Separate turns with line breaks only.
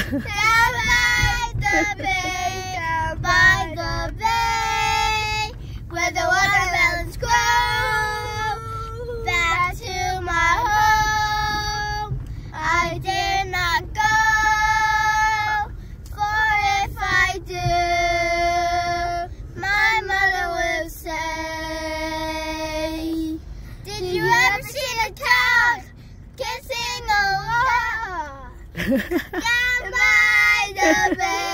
Down by the bay, down by the bay, where the watermelons grow. Back to my home, I dare not go, for if I do, my mother will say, did you ever see a cow kissing a log? Down by the bay.